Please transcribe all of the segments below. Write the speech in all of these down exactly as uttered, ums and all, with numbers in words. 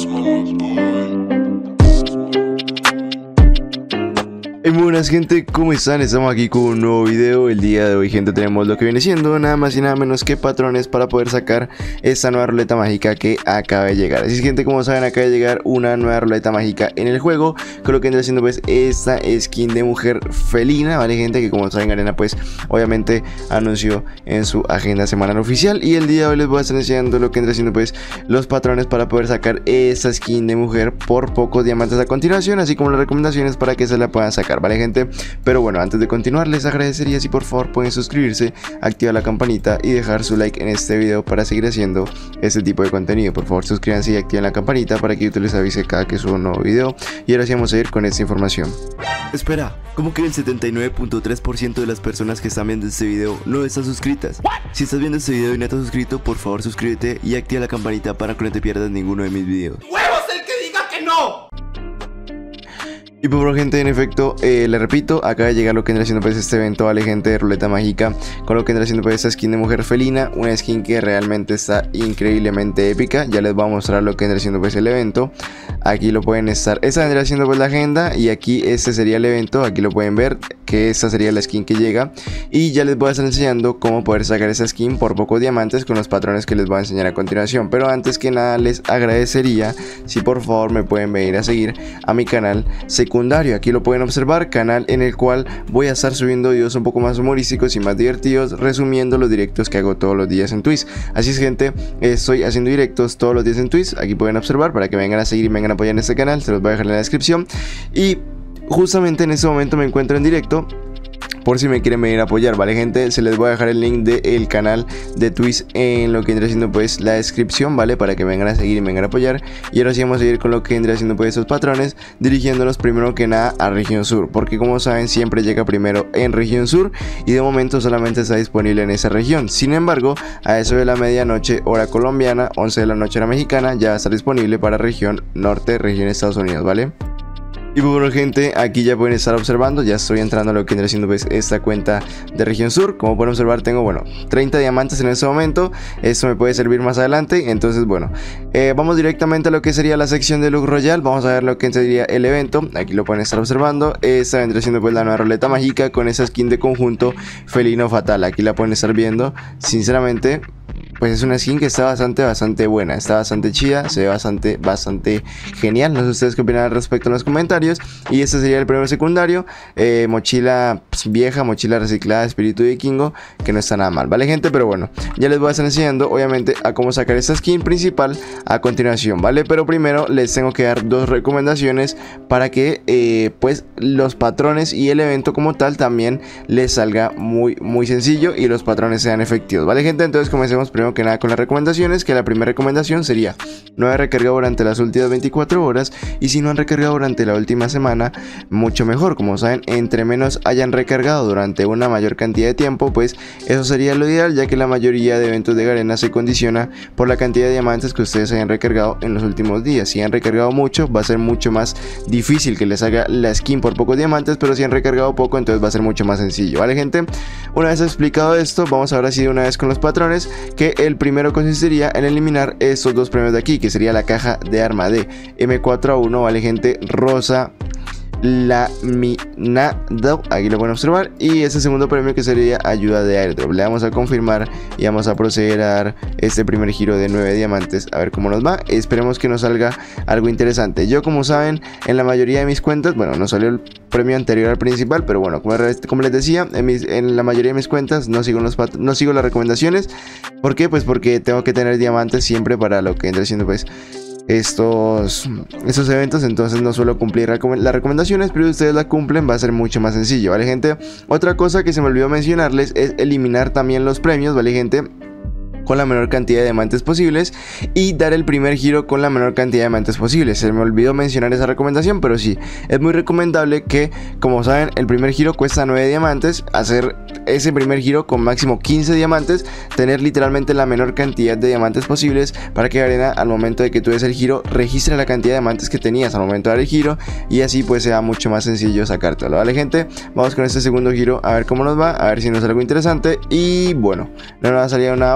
Hey, muy buenas gente, ¿cómo están? Estamos aquí con un nuevo video. El día de hoy, gente, tenemos lo que viene siendo nada más y nada menos que patrones para poder sacar esta nueva ruleta mágica que acaba de llegar. Así es, gente, como saben, acaba de llegar una nueva ruleta mágica en el juego, con lo que vendrá haciendo pues esta skin de mujer felina, ¿vale, gente? Que como saben, Garena pues obviamente anunció en su agenda semanal oficial, y el día de hoy les voy a estar enseñando lo que vendrá haciendo pues los patrones para poder sacar esta skin de mujer por pocos diamantes a continuación, así como las recomendaciones para que se la puedan sacar, ¿vale, gente? Pero bueno, antes de continuar, les agradecería si por favor pueden suscribirse, activar la campanita y dejar su like en este video para seguir haciendo este tipo de contenido. Por favor, suscríbanse y activen la campanita para que YouTube les avise cada que suba un nuevo video. Y ahora sí vamos a ir con esta información. Espera, ¿cómo que el setenta y nueve punto tres por ciento de las personas que están viendo este video no están suscritas? Si estás viendo este video y no estás suscrito, por favor suscríbete y activa la campanita para que no te pierdas ninguno de mis videos. ¡Huevos el que diga que no! Y por favor, gente, en efecto, eh, le repito, acaba de llegar lo que vendrá haciendo pues este evento, vale, gente, de ruleta mágica, con lo que vendrá haciendo pues esta skin de mujer felina, una skin que realmente está increíblemente épica. Ya les voy a mostrar lo que vendrá haciendo pues el evento. Aquí lo pueden estar, esta vendrá haciendo pues la agenda, y aquí este sería el evento. Aquí lo pueden ver que esta sería la skin que llega, y ya les voy a estar enseñando cómo poder sacar esa skin por pocos diamantes con los patrones que les voy a enseñar a continuación. Pero antes que nada, les agradecería si por favor me pueden venir a seguir a mi canal secundario. Aquí lo pueden observar, canal en el cual voy a estar subiendo videos un poco más humorísticos y más divertidos, resumiendo los directos que hago todos los días en Twitch. Así es, gente, estoy haciendo directos todos los días en Twitch. Aquí pueden observar para que vengan a seguir y vengan a apoyar en este canal. Se los voy a dejar en la descripción. Y justamente en este momento me encuentro en directo, por si me quieren venir a apoyar, ¿vale, gente? Se les voy a dejar el link del canal de Twitch en lo que vendrá haciendo pues la descripción, ¿vale? Para que vengan a seguir y vengan a apoyar. Y ahora sí vamos a ir con lo que vendrá haciendo pues estos patrones, dirigiéndonos primero que nada a región sur, porque como saben siempre llega primero en región sur, y de momento solamente está disponible en esa región. Sin embargo, a eso de la medianoche hora colombiana, once de la noche hora mexicana, ya va a estar disponible para región norte, región Estados Unidos, ¿vale? Y bueno, gente, aquí ya pueden estar observando, ya estoy entrando a lo que vendrá siendo pues esta cuenta de región sur. Como pueden observar, tengo, bueno, treinta diamantes en este momento. Esto me puede servir más adelante. Entonces, bueno, eh, vamos directamente a lo que sería la sección de Look Royal. Vamos a ver lo que sería el evento. Aquí lo pueden estar observando. Esta vendrá siendo pues la nueva ruleta mágica con esa skin de conjunto felino fatal. Aquí la pueden estar viendo. Sinceramente, pues es una skin que está bastante, bastante buena, está bastante chida, se ve bastante, bastante genial. No sé ustedes qué opinan al respecto en los comentarios. Y este sería el primer secundario, eh, mochila pues, vieja, mochila reciclada, espíritu vikingo, que no está nada mal, ¿vale, gente? Pero bueno, ya les voy a estar enseñando, obviamente, a cómo sacar esta skin principal a continuación, ¿vale? Pero primero les tengo que dar dos recomendaciones para que, eh, pues, los patrones y el evento como tal también les salga muy, muy sencillo y los patrones sean efectivos, ¿vale, gente? Entonces comencemos primero que nada con las recomendaciones, que la primera recomendación sería no haber recargado durante las últimas veinticuatro horas, y si no han recargado durante la última semana, mucho mejor. Como saben, entre menos hayan recargado durante una mayor cantidad de tiempo, pues eso sería lo ideal, ya que la mayoría de eventos de Garena se condiciona por la cantidad de diamantes que ustedes hayan recargado en los últimos días. Si han recargado mucho, va a ser mucho más difícil que les haga la skin por pocos diamantes, pero si han recargado poco, entonces va a ser mucho más sencillo, ¿vale, gente? Una vez explicado esto, vamos ahora sí de una vez con los patrones, que el primero consistiría en eliminar estos dos premios de aquí, que sería la caja de arma de M cuatro A uno, vale, gente, rosa laminado, aquí lo pueden observar, y este segundo premio que sería ayuda de airdrop. Le vamos a confirmar y vamos a proceder a dar este primer giro de nueve diamantes, a ver cómo nos va. Esperemos que nos salga algo interesante. Yo, como saben, en la mayoría de mis cuentas, bueno, no salió el premio anterior al principal, pero bueno, como, como les decía, en, mis, en la mayoría de mis cuentas no sigo, los no sigo las recomendaciones. ¿Por qué? Pues porque tengo que tener diamantes siempre para lo que entra siendo pues estos, estos eventos, entonces no suelo cumplir las recomendaciones, pero si ustedes la cumplen va a ser mucho más sencillo, ¿vale, gente? Otra cosa que se me olvidó mencionarles es eliminar también los premios, ¿vale, gente? Con la menor cantidad de diamantes posibles, y dar el primer giro con la menor cantidad de diamantes posibles. Se me olvidó mencionar esa recomendación, pero sí, es muy recomendable que, como saben, el primer giro cuesta nueve diamantes. Hacer ese primer giro con máximo quince diamantes, tener literalmente la menor cantidad de diamantes posibles, para que Garena, al momento de que tú des el giro, registre la cantidad de diamantes que tenías al momento de dar el giro, y así pues sea mucho más sencillo sacártelo, ¿vale, gente? Vamos con este segundo giro a ver cómo nos va, a ver si nos sale algo interesante. Y bueno, no nos ha salido nada bueno.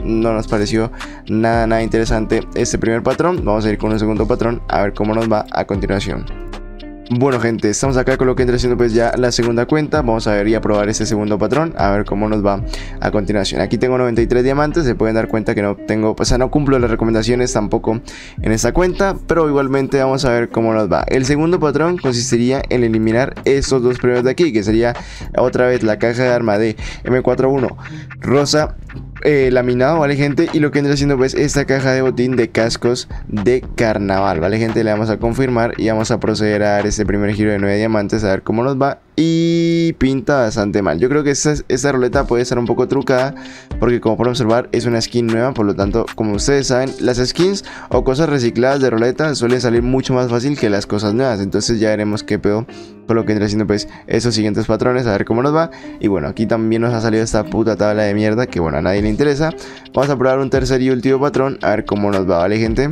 no nos pareció nada, nada interesante este primer patrón. Vamos a ir con un segundo patrón a ver cómo nos va a continuación. Bueno gente, estamos acá con lo que entra siendo pues ya la segunda cuenta. Vamos a ver y a probar este segundo patrón, a ver cómo nos va a continuación. Aquí tengo noventa y tres diamantes, se pueden dar cuenta que no tengo, pues, o sea, no cumplo las recomendaciones tampoco en esta cuenta, pero igualmente vamos a ver cómo nos va. El segundo patrón consistiría en eliminar estos dos premios de aquí, que sería otra vez la caja de arma de eme cuarenta y uno rosa Eh, laminado, vale gente, y lo que vendría haciendo pues esta caja de botín de cascos de carnaval, vale gente. Le vamos a confirmar y vamos a proceder a dar este primer giro de nueve diamantes a ver cómo nos va, y pinta bastante mal. Yo creo que esta, esta ruleta puede estar un poco trucada porque, como pueden observar, es una skin nueva, por lo tanto, como ustedes saben, las skins o cosas recicladas de ruleta suelen salir mucho más fácil que las cosas nuevas. Entonces ya veremos qué pedo con lo que vendría haciendo pues esos siguientes patrones, a ver cómo nos va. Y bueno, aquí también nos ha salido esta puta tabla de mierda que, bueno, a nadie le interesa. Vamos a probar un tercer y último patrón a ver cómo nos va, vale gente.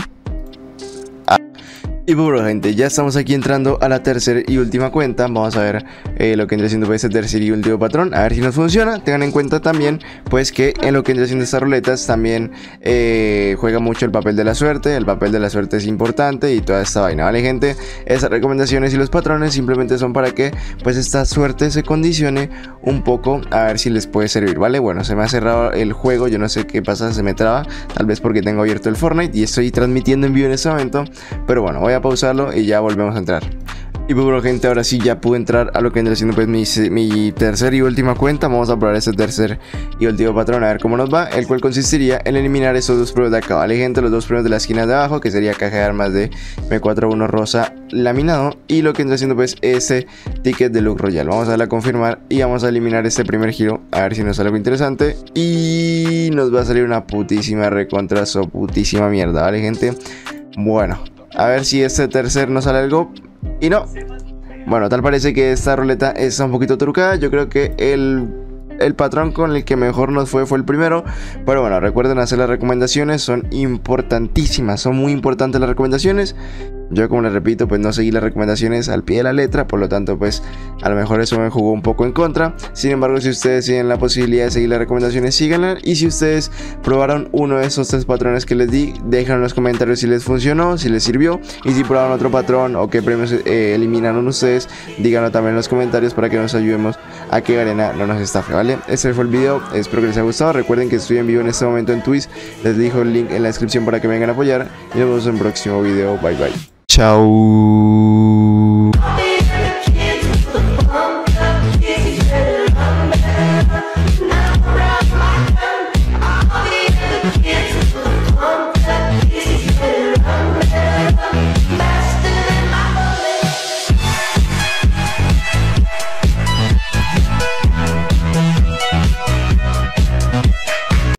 Y bueno gente, ya estamos aquí entrando a la tercera y última cuenta. Vamos a ver eh, lo que vendría siendo pues este tercer y último patrón, a ver si nos funciona. Tengan en cuenta también pues que en lo que vendría siendo estas ruletas también eh, juega mucho el papel de la suerte. El papel de la suerte es importante y toda esta vaina, vale gente. Esas recomendaciones y los patrones simplemente son para que pues esta suerte se condicione un poco, a ver si les puede servir, vale. Bueno, se me ha cerrado el juego, yo no sé qué pasa, se me traba, tal vez porque tengo abierto el Fortnite y estoy transmitiendo en vivo en este momento, pero bueno, voy a pausarlo y ya volvemos a entrar. Y pues bueno gente, ahora sí ya pude entrar a lo que vendría siendo pues mi, mi tercera y última cuenta. Vamos a probar este tercer y último patrón a ver cómo nos va, el cual consistiría en eliminar estos dos premios de acá, vale gente. Los dos premios de la esquina de abajo, que sería caja de armas de eme cuarenta y uno rosa laminado, y lo que vendría siendo pues ese ticket de Look Royal. Vamos a darle a confirmar y vamos a eliminar este primer giro a ver si nos sale algo interesante, y nos va a salir una putísima recontra so putísima mierda, vale gente. Bueno, a ver si este tercer nos sale algo. Y no. Bueno, tal parece que esta ruleta está un poquito trucada. Yo creo que el, el patrón con el que mejor nos fue fue el primero. Pero bueno, recuerden hacer las recomendaciones. Son importantísimas. Son muy importantes las recomendaciones. Yo, como les repito, pues no seguí las recomendaciones al pie de la letra, por lo tanto pues a lo mejor eso me jugó un poco en contra. Sin embargo, si ustedes tienen la posibilidad de seguir las recomendaciones, síganlas. Y si ustedes probaron uno de esos tres patrones que les di, déjenlo en los comentarios si les funcionó, si les sirvió. Y si probaron otro patrón o qué premios eh, eliminaron ustedes, díganlo también en los comentarios para que nos ayudemos a que Garena no nos estafe, ¿vale? Este fue el video, espero que les haya gustado. Recuerden que estoy en vivo en este momento en Twitch, les dejo el link en la descripción para que me vengan a apoyar. Y nos vemos en el próximo video, bye bye. Chao.